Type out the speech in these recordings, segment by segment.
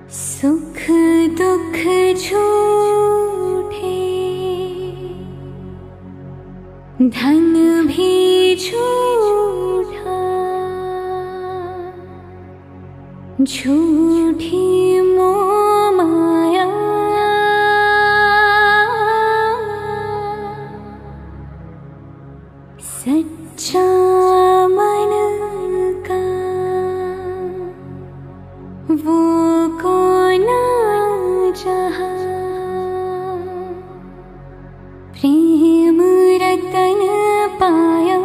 सुख दुख झूठे, धन भी झूठा, झूठी मोह माया, सच्चा मन का वो कौन जहाँ, प्रेम रतन पाया,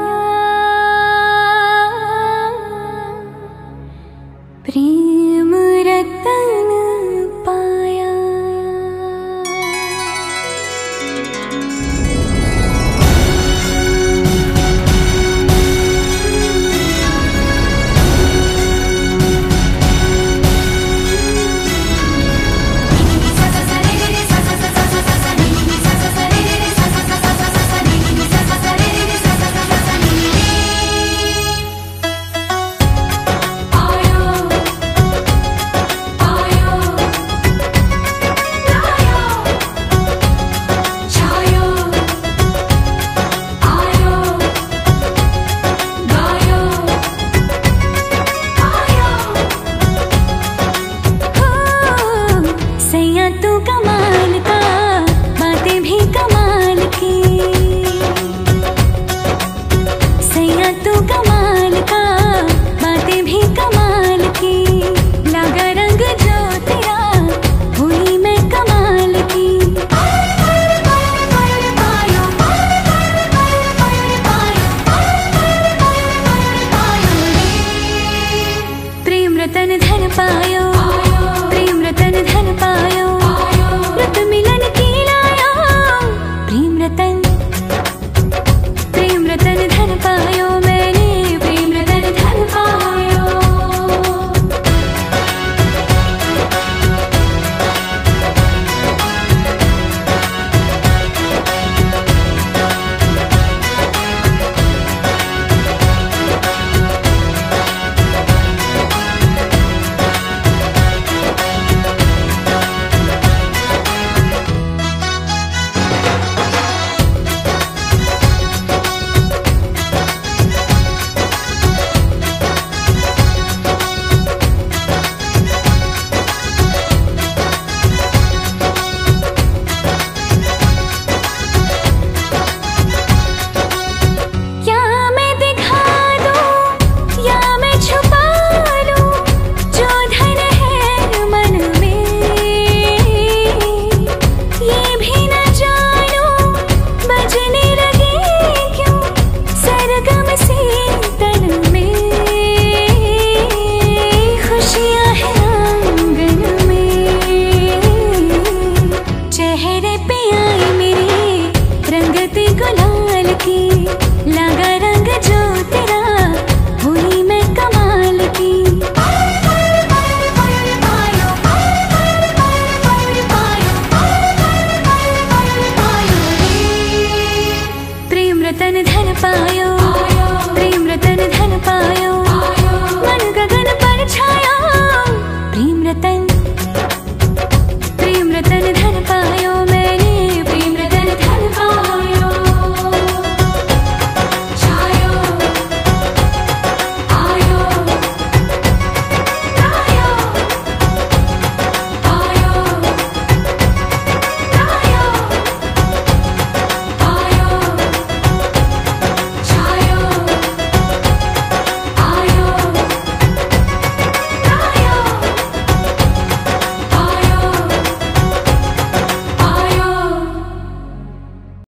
प्रेम रतन पाया। तू कमाल का, बातें भी कमाल की, सैया तू कमाल का, बातें भी कमाल की, लगा रंग जो तेरा हुई मैं कमाल की। प्रेम रतन धन पायो,